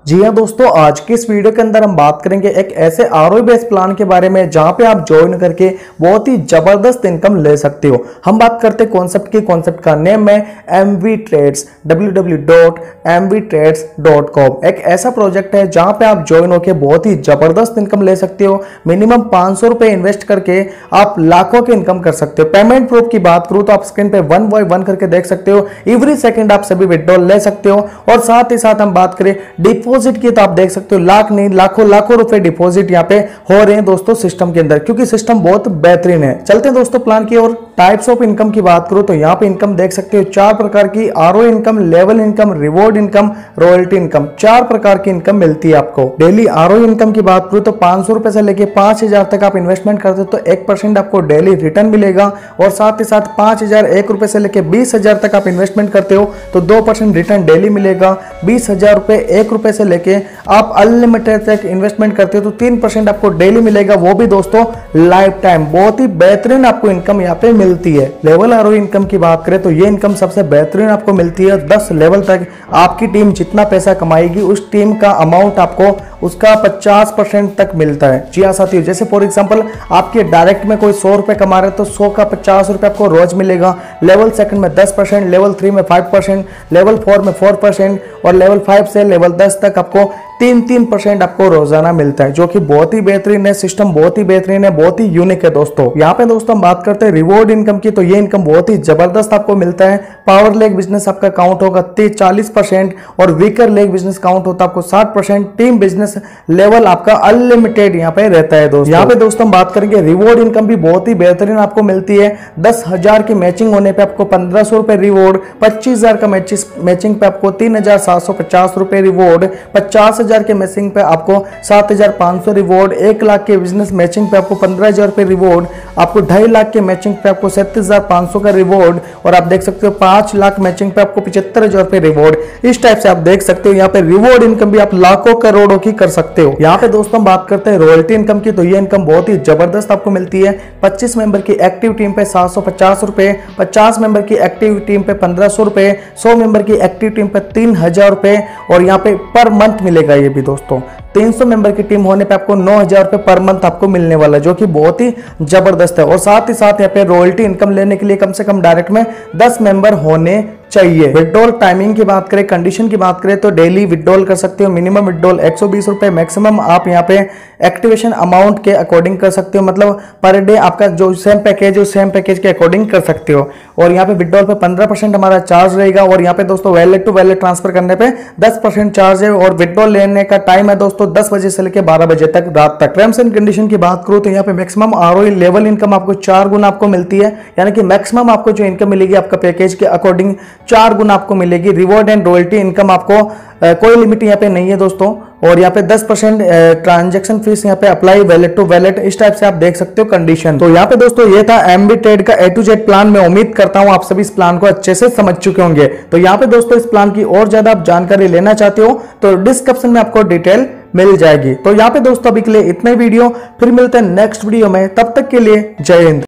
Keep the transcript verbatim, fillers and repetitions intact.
जी हाँ दोस्तों, आज की इस वीडियो के अंदर हम बात करेंगे एक ऐसे आरओई बेस्ड प्लान के बारे में जहां पे आप ज्वाइन करके बहुत ही जबरदस्त इनकम ले सकते हो। हम बात करते हैं कॉन्सेप्ट की। कॉन्सेप्ट का नेम है MV trades, W W W dot M V trades dot com. एक ऐसा प्रोजेक्ट है जहां पे आप ज्वाइन होकर बहुत ही जबरदस्त इनकम ले सकते हो। मिनिमम पांच सौ रुपए इन्वेस्ट करके आप लाखों की इनकम कर सकते हो। पेमेंट प्रूफ की बात करूं तो आप स्क्रीन पे वन बाय वन करके देख सकते हो। एवरी सेकंड आप सभी विड्रॉल ले सकते हो। और साथ ही साथ हम बात करें डिपॉजिट की तो आप देख सकते हो लाख नहीं लाखों लाखों रुपए डिपॉजिट यहाँ पे हो रहे हैं दोस्तों सिस्टम के अंदर, क्योंकि सिस्टम बहुत बेहतरीन है। चलते हैं दोस्तों प्लान की ओर। टाइप्स ऑफ इनकम की बात करूं तो यहाँ पे इनकम देख सकते हो चार प्रकार की। RO income, level income, reward income, royalty income, चार प्रकार की इनकम मिलती है आपको। डेली आरओ इनकम की बात करूं तो पांच सौ रुपए से लेके पांच हजार तक आप इन्वेस्टमेंट करते हो तो एक परसेंट आपको डेली रिटर्न मिलेगा। और साथ ही साथ पांच हजार एक रुपए से लेके बीस हजार तक आप इन्वेस्टमेंट करते हो तो दो परसेंट रिटर्न डेली मिलेगा। बीस हजार रुपए एक रुपए से लेके आप अनलिमिटेड तक इन्वेस्टमेंट करते हो तो तीन परसेंट आपको डेली मिलेगा, वो भी दोस्तों लाइफ टाइम। बहुत ही बेहतरीन आपको इनकम यहाँ पे मिलती है। लेवल आरओ इनकम की बात करें तो ये इनकम सबसे बेहतरीन आपको मिलती है। दस लेवल तक आपकी टीम जितना पैसा कमाएगी उस टीम का अमाउंट आपको उसका पचास परसेंट तक मिलता है। जी हाँ साथियों, जैसे फॉर एग्जांपल आपके डायरेक्ट में कोई सौ रुपए कमा रहे तो सौ का पचास रुपए आपको रोज मिलेगा। लेवल सेकंड में दस परसेंट, लेवल थ्री में फाइव परसेंट, लेवल फोर में फोर परसेंट और लेवल फाइव से लेवल दस तक आपको तीन तीन परसेंट आपको रोजाना मिलता है, जो कि बहुत ही बेहतरीन है। सिस्टम बहुत ही बेहतरीन है, बहुत ही यूनिक है दोस्तों। यहाँ पे दोस्तों हम बात करते हैं रिवॉर्ड इनकम की, तो ये इनकम बहुत ही जबरदस्त आपको मिलता है। पावर लेग बिजनेस आपका काउंट होगा चालीस परसेंट और वीकर लेग बिजनेस काउंट होता है आपको साठ परसेंट। टीम बिजनेस लेवल आपका अनलिमिटेड यहाँ पे रहता है दोस्तों। यहाँ पे दोस्तों हम बात करेंगे रिवॉर्ड इनकम भी बहुत ही बेहतरीन आपको मिलती है। दस हजार की मैचिंग होने पे आपको पंद्रह सौ रुपए रिवॉर्ड, पच्चीस हजार का मैचिंग पे आपको तीन हजार सात सौ पचास रुपए रिवॉर्ड, पचास हजार के मैचिंग पे आपको सात हजार पांच सौ रिवॉर्ड, एक लाख के बिजनेस मैचिंग पे आपको पंद्रह हजार रुपए रिवॉर्ड, आपको ढाई लाख के मैचिंग पे आपको सैंतीस हजार पांच सौ का रिवॉर्ड और आप देख सकते हो पांच लाख मैचिंग पे आपको पिछहत्तर हजार रुपए रिवॉर्ड। इस टाइप से आप देख सकते हो यहाँ पे रिवॉर्ड इनकम भी आप लाखों करोड़ों की कर सकते हो। यहाँ पे दोस्तों हम बात करते हैं रॉयल्टी इनकम की, तो ये इनकम बहुत ही जबरदस्त आपको मिलती है। पच्चीस मेंबर की एक्टिव टीम पे सात सौ पचास रुपए, पचास मेंबर की एक्टिव टीम पे पंद्रह सौ रुपए, सौ मेंबर की एक्टिव टीम पे तीन हजार रुपए और यहाँ पे पर मंथ मिलेगा ये भी दोस्तों। तीन सौ मेंबर की टीम होने पे आपको नौ हजार रुपए पर मंथ आपको मिलने वाला है, जो कि बहुत ही जबरदस्त है। और साथ ही साथ यहाँ पे रॉयल्टी इनकम लेने के लिए कम से कम डायरेक्ट में दस मेंबर होने चाहिए। विड्रॉल टाइमिंग की बात करें, कंडीशन की बात करें तो डेली विड्रॉल कर सकते हो। मिनिमम विड्रॉल एक सौ बीस रुपए, मैक्सिमम आप यहाँ पे एक्टिवेशन अमाउंट के अकॉर्डिंग कर सकते हो। मतलब पर डे आपका जो सेम पैकेज है सेम पैकेज के अकॉर्डिंग कर सकते हो। और यहाँ पे विड्रॉल पे पंद्रह परसेंट हमारा चार्ज रहेगा और यहाँ पे दोस्तों वैलेट टू वैलेट ट्रांसफर करने पे दस परसेंट चार्ज है। और विड्रॉल लेने का टाइम है दोस्तों दस बजे से लेकर बारह बजे तक रात तक। टर्म्स एंड कंडीशन की बात करूं तो यहाँ पे मैक्सिमम आरओई लेवल इनकम आपको चार गुना आपको मिलती है, यानी कि मैक्सिमम आपको जो इनकम मिलेगी आपका पैकेज के अकॉर्डिंग चार गुना आपको मिलेगी। रिवॉर्ड एंड रॉयल्टी इनकम आपको आ, कोई लिमिट यहाँ पे नहीं है दोस्तों। और यहाँ पे दस परसेंट ट्रांजैक्शन फीस यहाँ पे अप्लाई वैलेट टू वैलेट, इस टाइप से आप देख सकते हो कंडीशन। तो यहाँ पे दोस्तों ये था एमवी ट्रेड का ए टू जेड प्लान। मैं उम्मीद करता हूँ आप सभी इस प्लान को अच्छे से समझ चुके होंगे। तो यहाँ पे दोस्तों इस प्लान की और ज्यादा आप जानकारी लेना चाहते हो तो डिस्क्रिप्शन में आपको डिटेल मिल जाएगी। तो यहाँ पे दोस्तों अभी के लिए इतना ही वीडियो, फिर मिलते हैं नेक्स्ट वीडियो में। तब तक के लिए जय हिंद।